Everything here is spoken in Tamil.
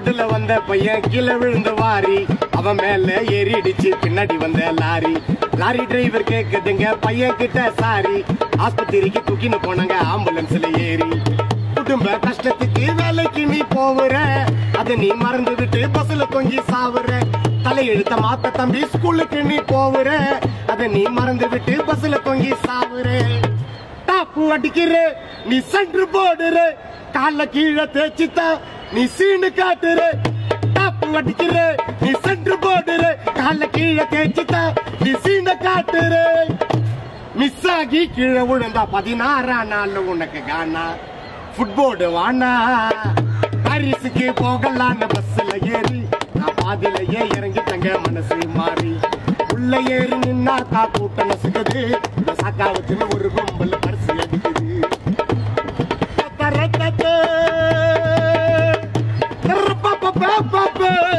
ரோடுல வந்த பையன் கீழே விழுந்து வாரி அவன் மேல ஏறிடுச்சு பின்னாடி வந்த லாரி. லாரி டிரைவர் கேக்குதுங்க பையன் கிட்ட சாரி. ஆஸ்பத்திரிக்கு தூக்கின்னு போனாங்க ஆம்புலன்ஸ்ல ஏறி. குடும்ப கஷ்டத்துக்கு வேலைக்கு நீ போவுற, அத நீ மறந்து விட்டு பஸ்ல தொங்கி சாவுற. தலையெழுத்த மாத்த தம்பி ஸ்கூலுக்கு நீ போவுற, அத நீ மறந்து விட்டு பஸ்ல தொங்கி சாவுற. டாப்பு அடிக்கிற நீ சென்ட்ரு போடுற, கால கீழே தேய்ச்சித்தா நீ சீனு காட்டுற. டாப்பு அடிக்கிற நீ சென்ட்ரு போடுற, கால கீழே தேய்ச்சித்தா நீ சீன காட்டுற. மிஸ் ஆகி கீழே விழுந்தா 16ஆம் நாள் உனக்கு கானா. ஃபுட்போர்டு வானா பாரிஸுக்கு போகலான்னு பஸ்ல ஏறி நான் பாதிலேயே இறங்கிட்டங்க மனசு மாறி. உள்ள ஏறி நின்னா கூட்ட நசுக்குது, இந்த சாக்கா வச்சுன்னு ஒரு கும்பல் பரிசு அடிக்குது. பாப்பா